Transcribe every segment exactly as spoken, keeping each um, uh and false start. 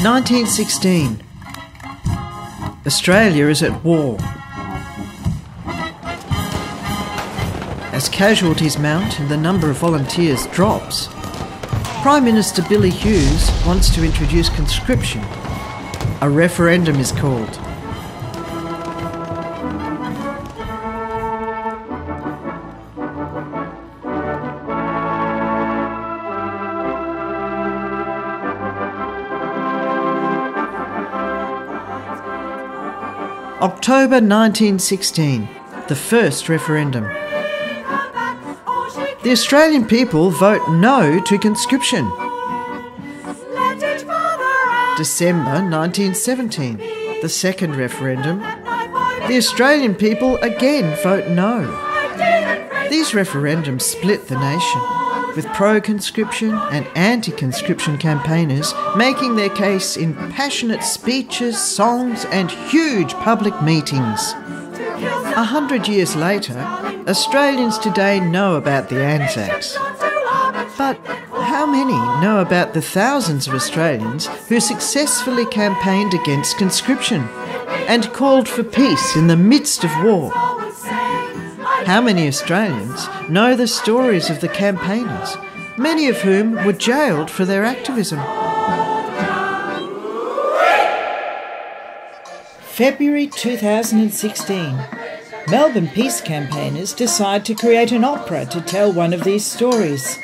nineteen sixteen. Australia is at war. As casualties mount and the number of volunteers drops, Prime Minister Billy Hughes wants to introduce conscription. A referendum is called. October nineteen sixteen, the first referendum. The Australian people vote no to conscription. December nineteen seventeen, the second referendum. The Australian people again vote no. These referendums split the nation, with pro-conscription and anti-conscription campaigners making their case in passionate speeches, songs and huge public meetings. A hundred years later, Australians today know about the Anzacs. But how many know about the thousands of Australians who successfully campaigned against conscription and called for peace in the midst of war? How many Australians know the stories of the campaigners, many of whom were jailed for their activism? February two thousand sixteen. Melbourne peace campaigners decide to create an opera to tell one of these stories.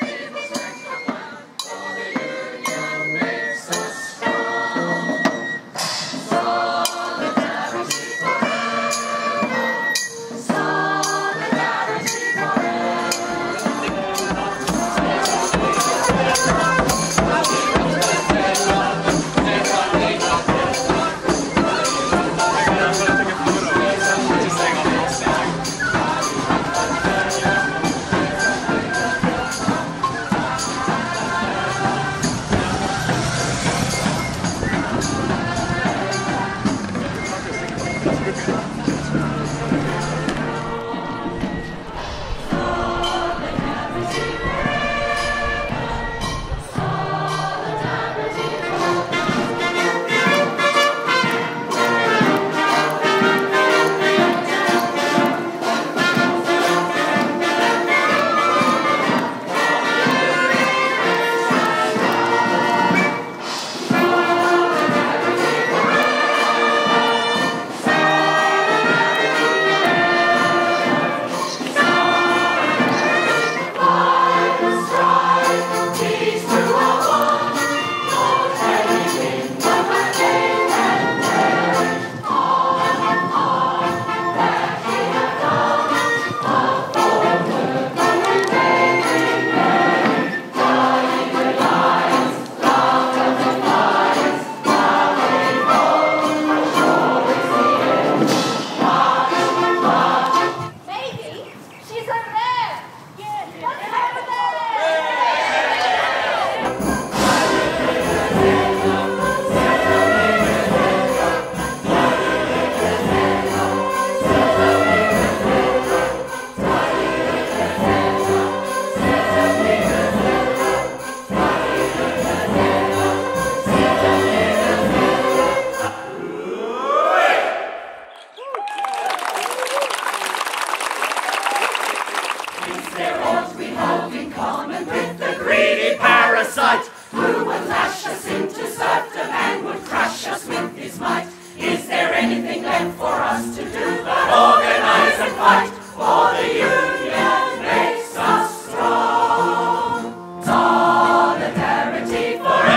Who would lash us into serfdom and would crush us with his might? Is there anything left for us to do but organize and fight? For the union makes us strong. Solidarity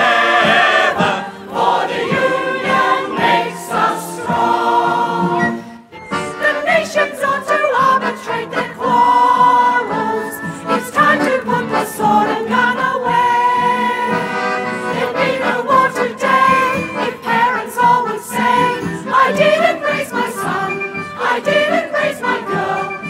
forever. For the union makes us strong. The nations ought to arbitrate their quarrels. It's time to put the sword and gun away. I didn't raise my son, I didn't raise my girl.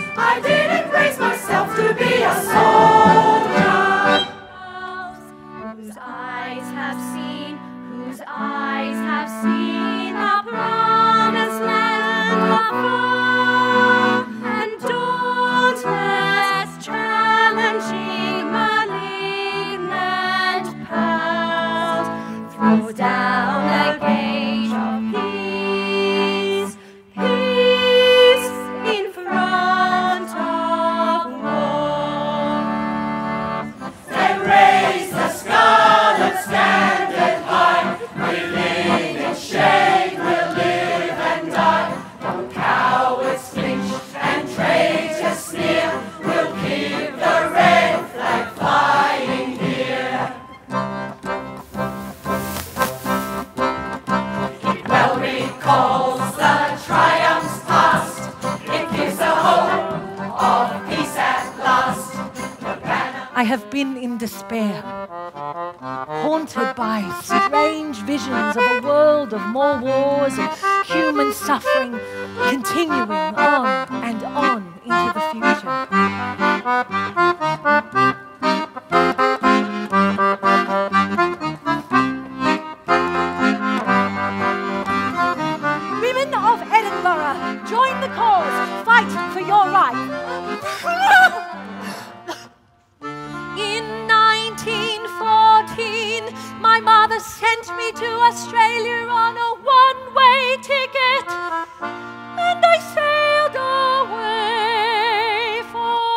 I have been in despair, haunted by strange visions of a world of more wars and human suffering, continuing on and on into the future. Women of Edinburgh, join the cause, fight for your right. In nineteen fourteen, my mother sent me to Australia on a one-way ticket, and I sailed away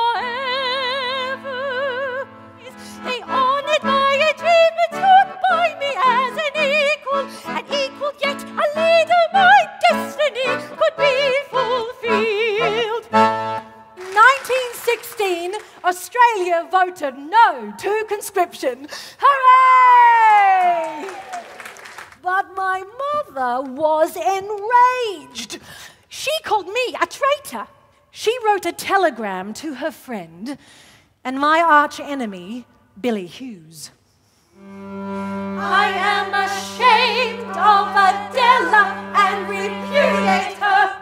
forever. They honoured my achievements, stood by me as an equal, and equal yet a leader, my destiny could be fulfilled. nineteen sixteen, Australia voted no to conscription. Hooray! But my mother was enraged. She called me a traitor. She wrote a telegram to her friend and my arch enemy, Billy Hughes. I am ashamed of Adela and repudiate her.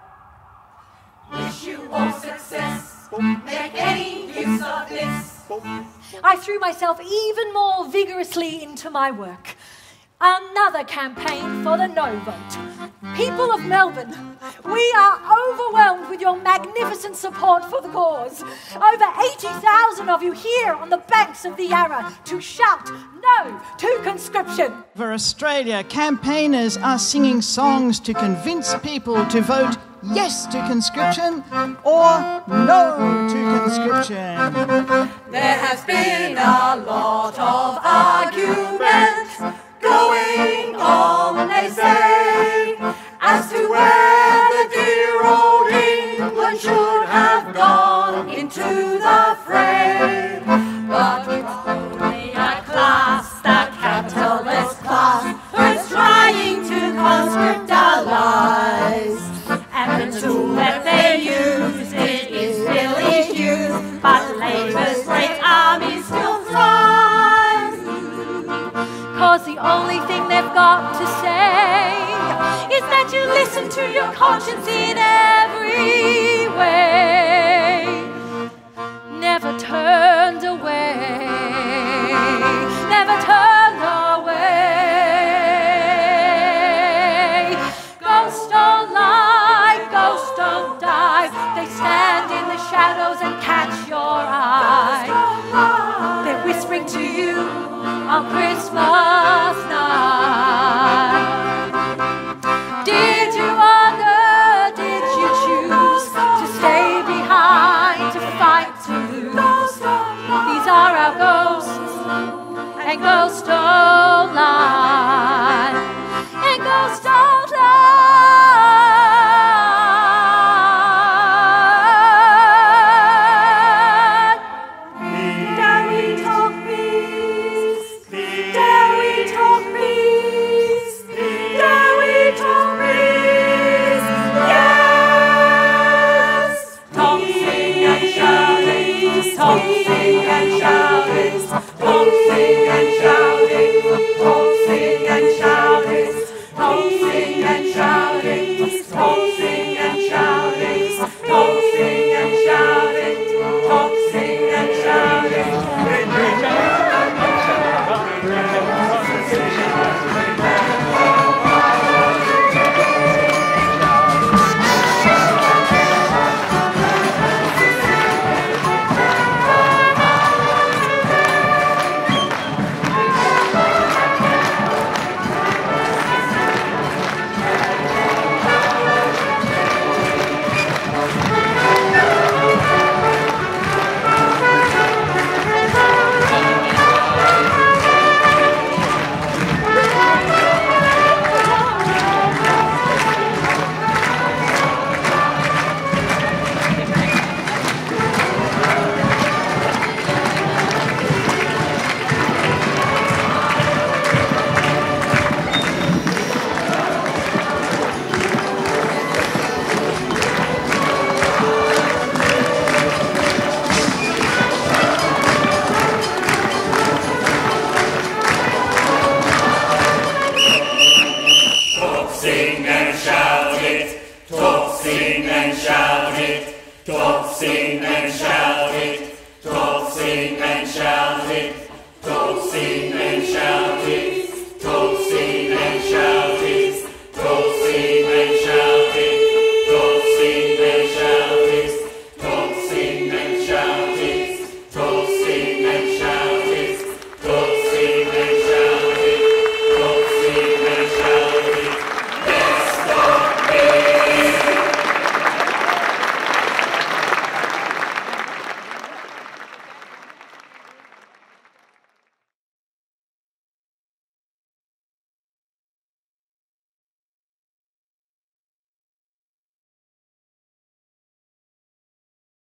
Wish you all success. Make any use of this. I threw myself even more vigorously into my work. Another campaign for the no vote. People of Melbourne, we are overwhelmed with your magnificent support for the cause. Over eighty thousand of you here on the banks of the Yarra to shout no to conscription. For Australia, campaigners are singing songs to convince people to vote yes to conscription or no to conscription. There has been a lot of arguments going on, they say, as to where the dear old England should have gone into the fray. But it's only a class, the capitalist class, who's trying to conscript our lives. And the tool that they use, it is Billy Hughes, but Labour's great army still thrives. Cause the only thing they've got to say is that you listen to your conscience in every way. Never turned away, never turned away. Ghost don't lie, ghost don't die. They stand in the shadows and catch your eye. They're whispering to you on Christmas night. Did you wonder, did you choose to stay behind, to fight, to lose? The and shout it. Talk, sing and shout it. Talk, sing and shout it. Talk, sing and shout it. Talk, sing and shout it.